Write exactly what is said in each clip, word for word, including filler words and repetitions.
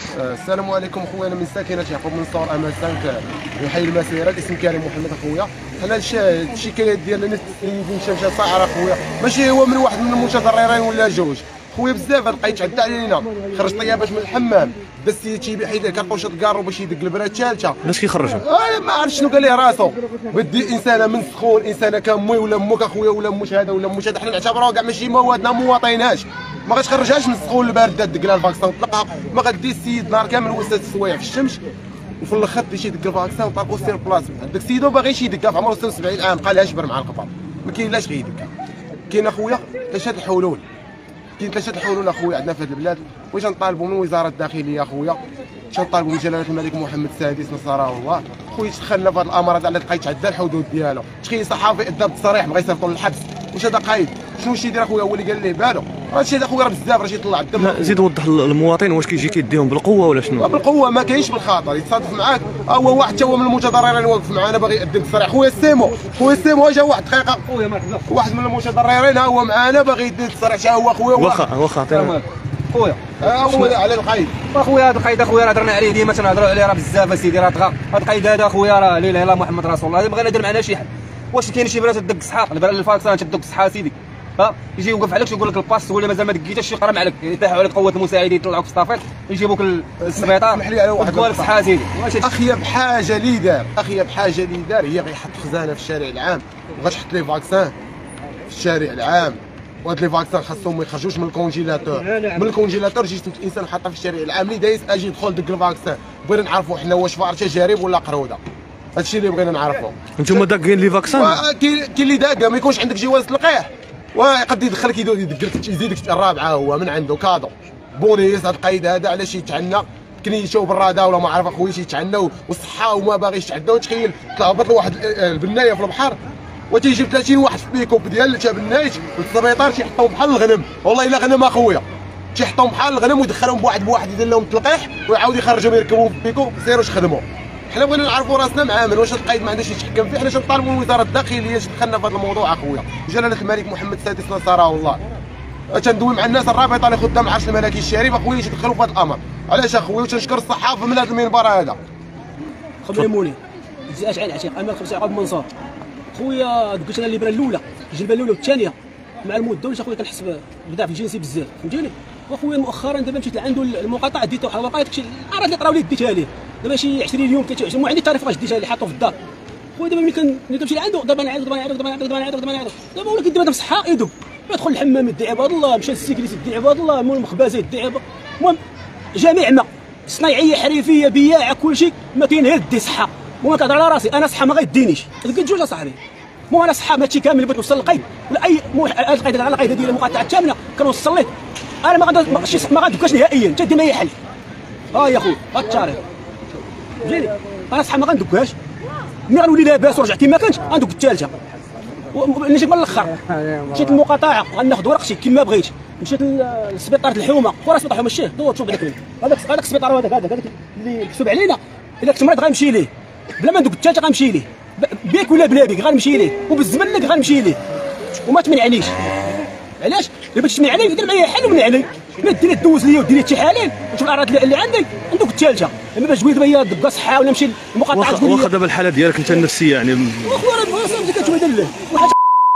السلام عليكم خويا، انا من ساكنه يعقوب من صور امان خمسة يحيي المسيره. الاسم كريم محمد اخويا. حنا الشكايات ديالنا اللي مشى صاعره خويا، ماشي هو من واحد من المتضررين ولا جوج خويا. بزاف لقيت عدى علينا، خرج طياباش من الحمام بس تيبيع حيد كرطوشه الكارو باش يدق البرا الثالثه. علاش كيخرجوا؟ آه ما عرفتش شنو قال ليه راسو. بدي انسانه من سخون، انسانه كامي ولا امك اخويا ولا مش هذا ولا مش هذا. حنا نعتبروها كاع ماشي موادنا مواطنيناش، ما غاتخرجهاش من السخون البارده دق لها الفاكسان وطلقها. ما غادي السيد نهار كامل وسط السوايع في الشمس وفي الاخر باش يدق الفاكسان وطلقوا سير بلاص. داك السيد ما باغيش يدقها في عمره ستة وسبعين عام، قالها جبر مع القبر ما كاينلاش غيدقها. كاين اخويا ثلاثه الحلول، كاين ثلاثه الحلول اخويا عندنا في هذه البلاد. واش نطالبوا من وزاره الداخليه اخويا، واش نطالبوا من جلاله الملك محمد السادس نصره الله خويا تدخلنا في هذا الامر هذا اللي لقيت عدى الحدود ديالو. تخيل صحافي ادى بالتصريح بغا يصيفطوا للحبس، واش هذا قايد؟ شنو شي يدير اخويا؟ هو اللي قال ليه بالو. هادشي هذا اخويا راه بزاف، راه يطلع الدم. لا زيد وضح للمواطن، واش كيجي كيديهم بالقوه ولا شنو؟ بالقوه ما كاينش بالخاطر. يتصادف معاك هو واحد حتى هو من المتضررين واقف معانا باغي يقدم التصريح. خويا السيمو، خويا السيمو جا واحد دقيقه، واحد من المتضررين ها هو معانا باغي يدير التصريح. حتى هو خويا واخا واخا خويا هو على القايد. اخويا هذا القايد اخويا راه درنا عليه ديما تنهضروا عليه راه بزاف اسيدي راه طغى. هذا القايد هذا اخويا راه لا اله الا محمد رسول الله. بغينا ندير معنا شي حل. واش كاين شي بنات تدق الصحاق البرا الفاكسان تدق الصحه اسيدي ها يجي يوقف عليك يقول لك الباس تقول له مازال ما دقيتش يقرم عليك يطيحوا عليك قوه المساعدين يطلعوك في الصافيط يجيبوك للسبيطار. اسمح لي على واحد وتقول لك صحه اسيدي. اخيا بحاجه لي دار، اخيا بحاجه لي دار هي غيحط خزانه في الشارع العام وغتحط لي فاكسان في الشارع العام. وهاد لي فاكسان خاصهم ما يخرجوش من الكونجيلاتور. من الكونجيلاتور جيت انسان حاطها في الشارع العام اللي دايز اجي يدخل دق الفاكسان. بغينا نعرفوا حنا واش فارشه جارب ولا قروده. هادشي اللي بغينا نعرفوا. انتم داقين لي فاكسان؟ كاين اللي داقه ما يكونش عندك جواز تلقيه ويقد يدخلك يدق لك يزيدك الرابعه هو من عنده كادو بونيس. هاد القايد هذا علاش يتعنى كنيشه وبراده ولا ما عرف اخويا شي يتعنى والصحه وما باغيش يتعنى. وتخيل تهبط له واحد البنايه في البحر وتيجي ثلاثين واحد في بيكوب ديال تا بنايت والسبيطار تيحطهم بحال الغنم. والله الا غنم اخويا تيحطهم بحال الغنم ويدخلهم بواحد بواحد يدير لهم التلقيح ويعاود يخرجهم يركبوهم في بيكوب سيروا خدموا. حنا بغينا نعرفوا راسنا معامل واش القايد ما عندوش يتحكم فيه. حنا تنطالبوا من وزاره الداخليه تدخلنا في هذا الموضوع اخويا. جلاله الملك محمد السادس نصره الله تندوي مع الناس الرابطه اللي خدام العرش الملكي الشريف اخويا يدخلوا في هذا الامر. علاش اخويا؟ وتنشكر الصحافه من هذا المنبر هذا. خبري مولي زي اشعل عتيق امام خمسه عقب منصور خويا. قلت انا الليبره الاولى الجلبه الاولى والثانيه مع المده واش اخويا كنحسب بدا في الجنسي بزاف فهمتيني. واخويا مؤخرا دابا مشيت لعنده المقاطعه ديتو بحال الوقائت داكشي العرض اللي طراو لي ديتها ليه دابا شي عشرين يوم ثلاثة وعشرين. عندي التاريخ فاش ديتها ليه حاطو في الدار خويا. دابا ملي كنمشي لعنده دابا نعيط دابا نعيط دابا نعيط دابا نعيط دابا نعيط دابا ولكن دابا بصحه يدوب يدخل الحمام يدي عباد الله، مشى للسيكليس يدي عباد الله، مول المخبازه يدي عباد. المهم جميع ما صنايعيه حرفيه بياعه كلشي ما كاين غير دي صحه. وما كنهضر على راسي انا صحه ما غيدينيش. لقيت جوج اصاحبي مو انا صحه ماشي كامل بغيت نوصل للقيد ولا اي مو القيد على القيد ديال المقاطعه الثامنه كنوصل ليه. انا ما غادي ما غادكاش نهائيا حتى ديما اي حل. ها يا خويا هاد التاريخ فهمتيني. انا صحه ما غندكهاش. ملي غنولي لاباس ورجعت كما كنت غندك الثالثه. نجيك من الاخر مشيت للمقاطعه غناخذ ورقتي كما بغيت. مشيت للسبيطار الحومه خويا سبيطار الحومه ماشي دور تشوف هذاك هذاك هذاك السبيطار هذاك هذاك اللي مكتوب علينا. الا كنت مريض غنمشي ليه بلا ما ندوك الثالثه غنمشي ليه بيك ولا بلا بيك غنمشي ليه وبالزمن لك غنمشي ليه وما تمنعنيش. علاش؟ الا بغيتي تمنع علي دير معايا حل ومنع علي. ما دير دوز ليا ودير لي شي حالين وشوف الاعراض اللي عندك ندوك الثالثه. اما باش تقول دابا دقه صحه ولا نمشي للمقاطعه تقول لي واخا دابا الحاله ديالك انت النفسيه يعني واخا راه صافي كتشوف هذا واحد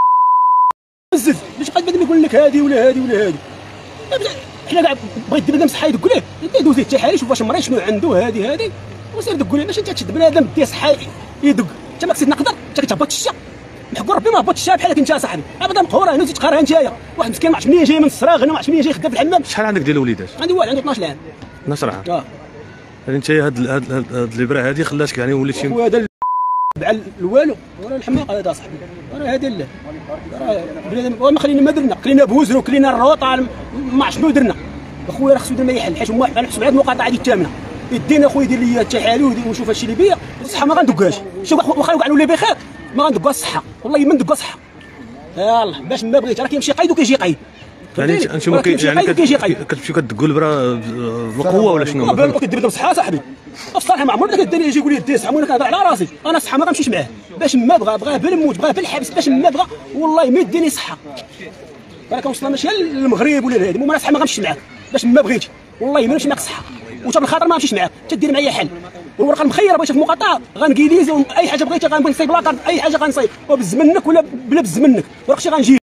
بزز باش قد بدا يقول لك هادي ولا هادي ولا هادي. حنا كاع بغيت دابا نمسح يدق ليه يدوز ليه حالي شوف واش مريض شنو عنده هادي هادي وسير دق ليه. ماشي انت تشد بنادم دي صحه يدق انت ما كنت نقدر انت كتهبط الشا نحكوا ربي ما هبط الشا بحالك انت صاحبي ابدا مقهوره انا تقهرها نتايا. واحد مسكين ما عرفتش منين جاي من الصراغ انا ما عرفتش منين جاي خدام في الحمام. شحال عندك ديال الوليدات؟ عندي واحد عنده اثناش عام. اثناش عام اه. يعني انت هاد هاد هاد الليبره هادي خلاتك يعني وليتي خويا هذا بعل الوالو وراه الحماق هذا صاحبي راه هذا لا راه بنادم ما خلينا ما درنا كلينا بوزرو كلينا الروطه ما عرفت شنو درنا. اخويا راه خصو يدير ما يحل حيت انا نحسب على المقاطعه ديال الثامنه يدينا اخويا يدير لي حتى حالو ونشوف هادشي اللي بيا الصحه ما غندقهاش. شوف واخا كاع نولي بخير ما غندقها الصحه والله ما ندقها الصحه. يلاه باش ما بغيت راه كيمشي قيد وكيجي قيد. يعني انتم يعني كتمشيو كتدقوا البرا بالقوه ولا شنو؟ بالك كدير بصحه صاحبي الصراحه ما عمرنا كدير يجي يقول لي دي صحه وانا كنهضر على راسي. انا صحه ما غنمشيش معاه باش ما بغى بغاه بالموت بغاه بالحبس باش ما بغى والله ما يديني صحه. انا كنوصل ماشي للمغرب ولا لهادي المهم انا صحه ما غنمشيش معاك باش ما بغيتي والله ما نمشي معاك صحه. وتا بالخاطر ما نمشيش معاك تدير معايا حل والورقه المخيره بغيتي في مقاطعه غنكيليزي اي حاجه بغيتي غنبغي نصايب لاكارت اي حاجه غنصايب وبز منك ولا بلا بز منك ورقتي غنجي